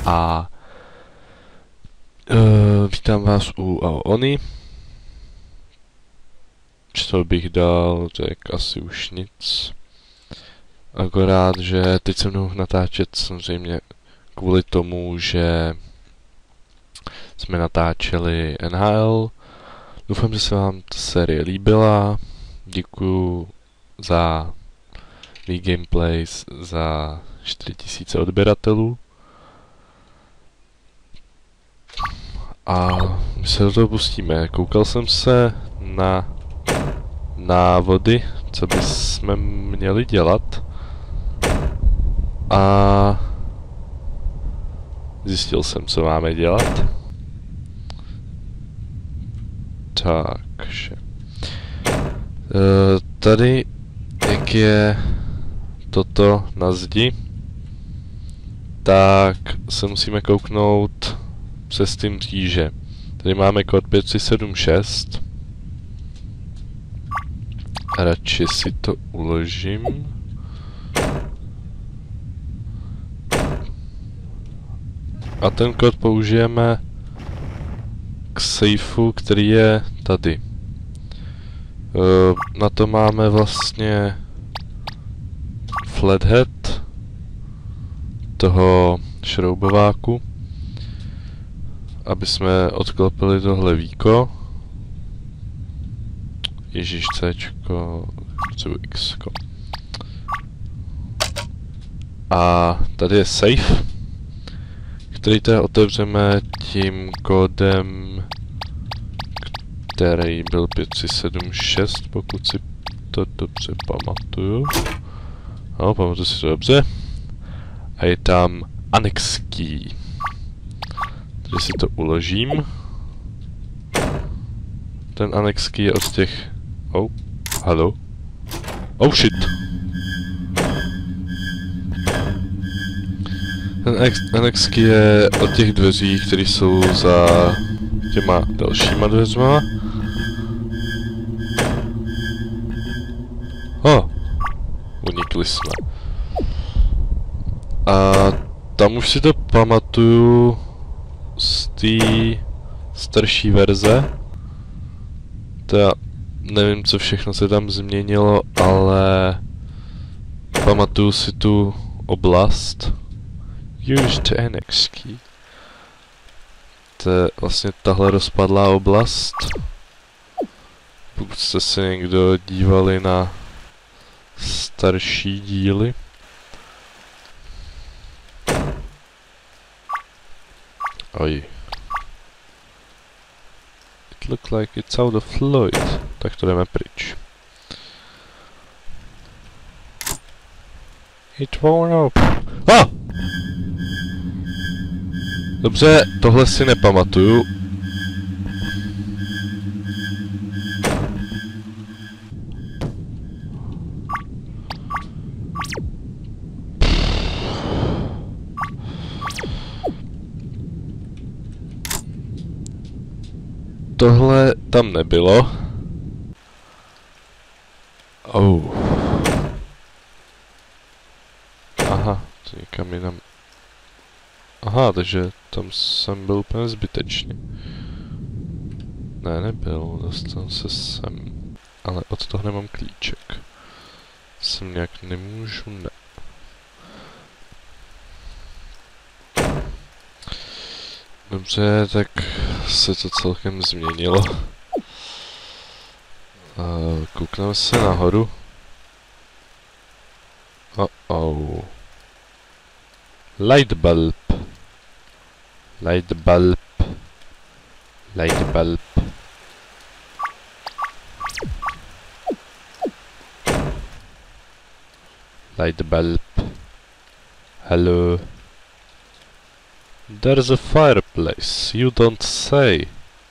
a vítám vás u Aony. Co bych dal, tak asi už nic. Akorát, že teď se mnou natáčet samozřejmě kvůli tomu, že jsme natáčeli NHL. Doufám, že se vám ta série líbila. Děkuju za gameplays za 4000 odběratelů. A my se do toho pustíme. Koukal jsem se na návody, co bychom měli dělat. A zjistil jsem, co máme dělat. Takže tady, jak je toto na zdi, tak se musíme kouknout přes ty mříže. Tady máme kód 5376. Radši si to uložím. A ten kód použijeme k sejfu, který je tady. Na to máme vlastně flathead toho šroubováku, aby jsme odklopili tohle víko. Ježíš, Cčko, potřebuji Xko. A tady je safe, který tady otevřeme tím kódem, který byl 5376, pokud si to dobře pamatuju. No, pamatuju si to dobře. A je tam annex key. Tady si to uložím. Ten annex key je od těch... Oh, halo. Oh shit. Ten annex key je od těch dveří, které jsou za těma dalšíma dveřma. Unikli jsme. A tam už si to pamatuju z té starší verze. Já nevím, co všechno se tam změnilo, ale pamatuju si tu oblast. Use the annex key. To je vlastně tahle rozpadlá oblast. Pokud jste se někdo dívali na starší díly. Oj. It looks like it's out of fluid. Tak to jdeme pryč. It won't open. Dobře, tohle si nepamatuju. Tohle tam nebylo. Oh. Aha, to někam jinam. Aha, takže tam jsem byl úplně zbytečně. Ne, nebyl, dostal se sem. Ale od toho nemám klíček. Sem nějak nemůžu, ne. Dobře, tak se to celkem změnilo. Koukneme se nahoru. Oh. Light bulb. Light bulb. Light bulb. Light bulb. Hello. There's a fireplace, you don't say.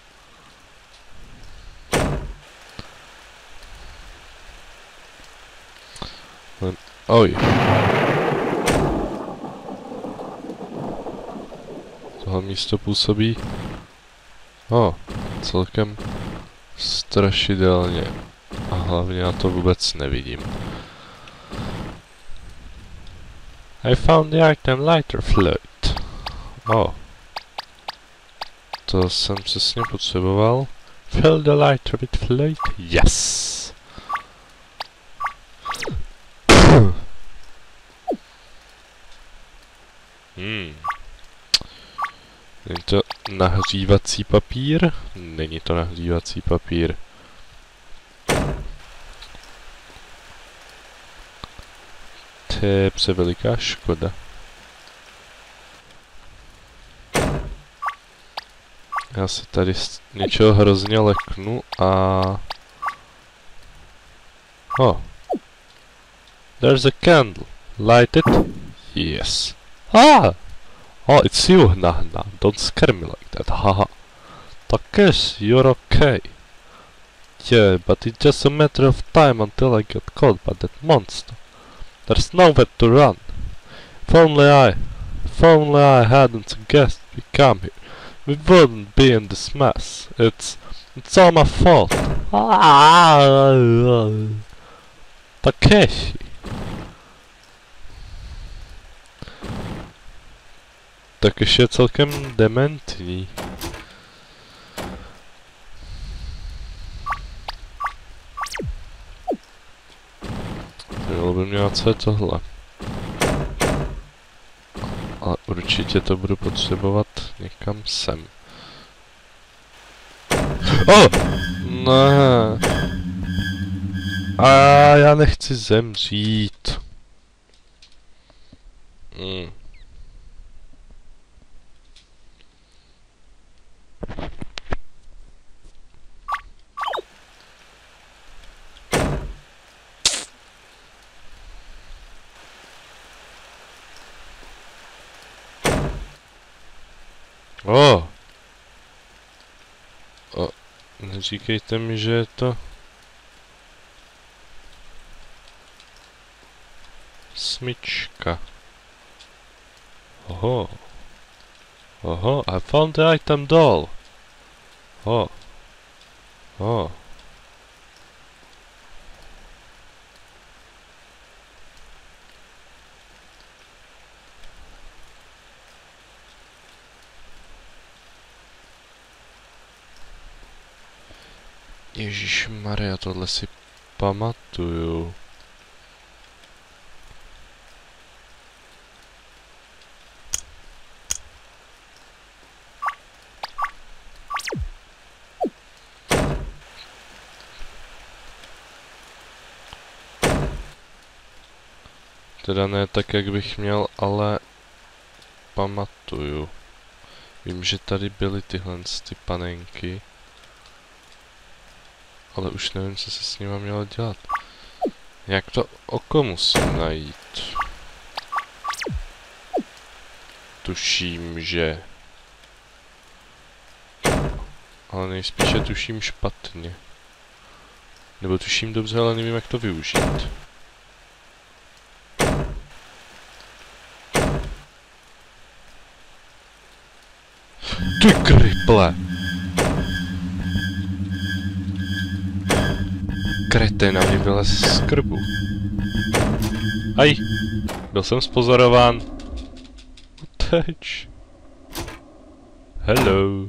Oj. Tohle místo působí... celkem strašidelně. A hlavně já to vůbec nevidím. I found the item lighter fluid. Oh. To jsem přesně potřeboval. Fill the lighter with fluid. Yes! Není to nahřívací papír? Není to nahřívací papír. To je převeliká škoda. Já se tady z něčeho hrozně leknu a... Oh. There's a candle. Light it? Yes. Ah! Oh, it's you, Nahna. Don't scare me like that, haha. Takeshi, you're okay. Yeah, but it's just a matter of time until I get caught by that monster. There's nowhere to run. If only I hadn't suggested we come here, we wouldn't be in this mess. It's all my fault. Takeshi. Takeshi je celkem dementní. Mělo by mě, co je tohle. Ale určitě to budu potřebovat někam sem. Oh! Ne. A já nechci zemřít. Oh. Neříkejte mi, že je to... smyčka. Oho. Oho, I found the item doll. Oh. Oh. Ježišmarja, tohle si pamatuju. Teda ne tak, jak bych měl, ale pamatuju. Vím, že tady byly tyhle ty panenky. Ale už nevím, co se s nima mělo dělat. Jak to oko musím najít? Tuším, že... Ale nejspíše tuším špatně. Nebo tuším dobře, ale nevím, jak to využít. Ty kriple! Krete na mě vylez z krbu. Aj! Byl jsem spozorován. Uteč. Hello.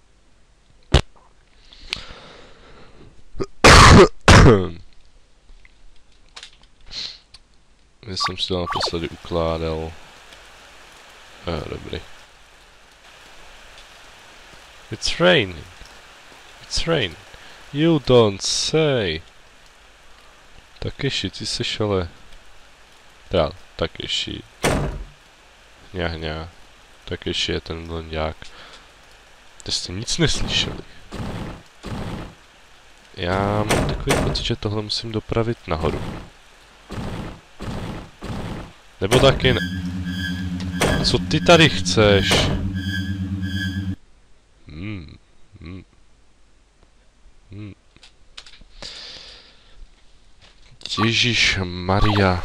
Já jsem si to naposledy ukládal. Dobrý. It's raining. It's raining. You don't say. Takeshi, ty seš ale... Teda, Takeshi. Hňa. Takeshi je ten blonďák. To jste nic neslyšeli. Já mám takový pocit, že tohle musím dopravit nahoru. Nebo taky ne. Co ty tady chceš? Ježíš Maria.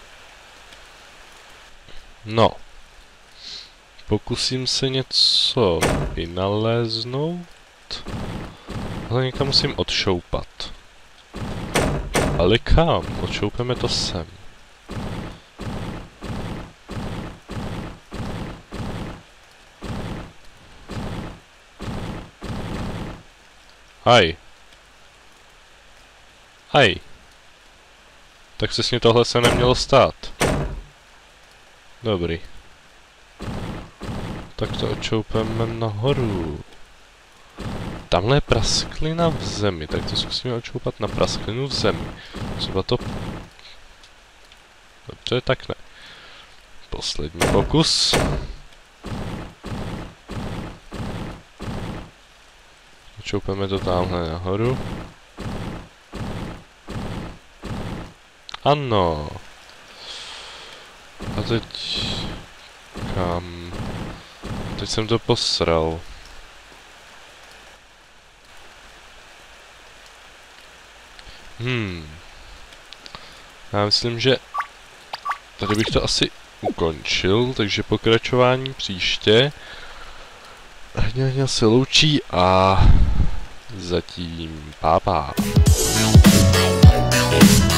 No. Pokusím se něco vynaléznout. Ale někam musím odšoupat. Ale kam? Odšoupeme to sem. Haj. Haj. Tak přesně tohle se nemělo stát. Dobrý. Tak to očoupeme nahoru. Tamhle je prasklina v zemi, tak to zkusíme očoupat na prasklinu v zemi. Třeba to... Dobře, tak ne. Poslední pokus. Očoupeme to tamhle nahoru. Ano. A teď... Kam? Teď jsem to posral. Já myslím, že tady bych to asi ukončil, takže pokračování příště. Hňa se loučí a zatím pá.